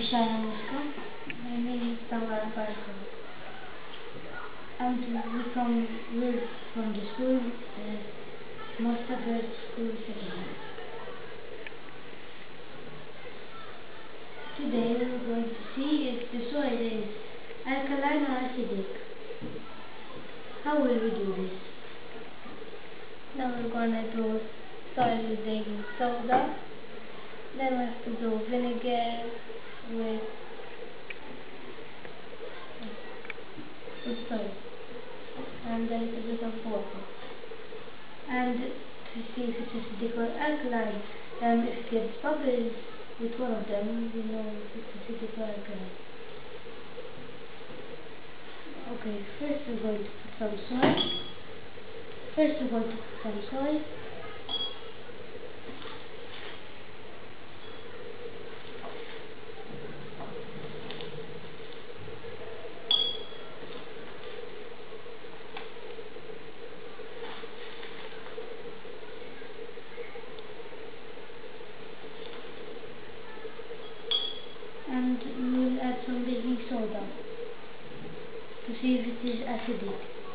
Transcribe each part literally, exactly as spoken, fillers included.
Chayenne, Muscat. My name is Tamara Bartolo. And we from we're from the school, uh, Mosta Girls School Second. Today we're going to see if the soil is alkaline or acidic. How will we do this? Now we're gonna do soil with baking soda. Then we have to do vinegar with with soil, and then a bit of water. And to see if it's acidic or alkaline, um, if it gets bubbles with one of them, we know if it's acidic or alkaline. Okay, first we're going to put some soil. First we're going to put some soil. And we will add some baking soda to see if it is acidic.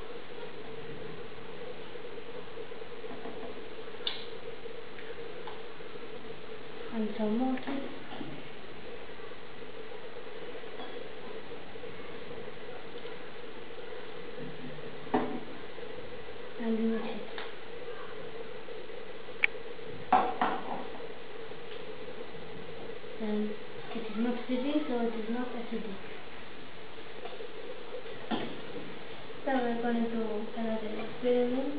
And some water. And we mix it. And it is not fizzy, so it is not acidic. Then we're going to do another experiment.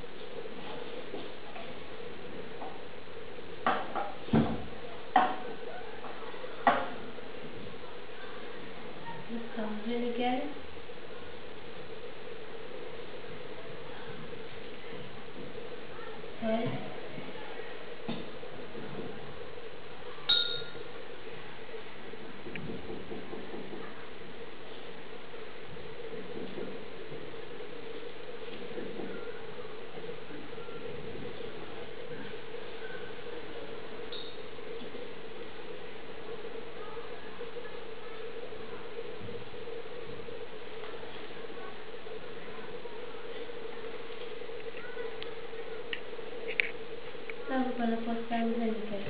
With some vinegar. Salt. Now we're going to put some vinegar.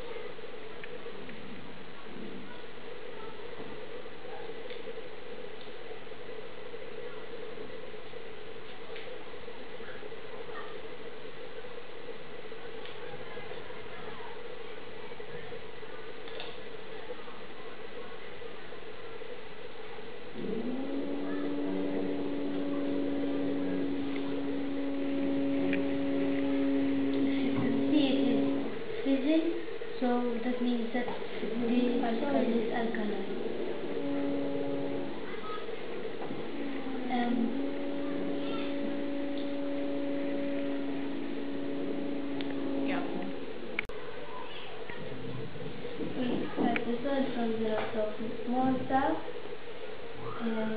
So that means that the soil is alkaline. Um, Yeah. We have the soil from the lot of Mosta. Um,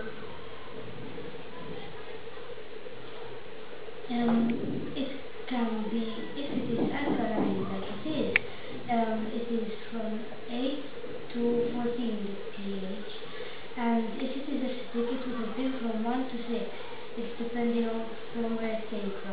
um, it can be, if it is alkaline like it is, um, it is from eight to fourteen pH, and if it is acidic it would have been from one to six. It's depending on from where it came from.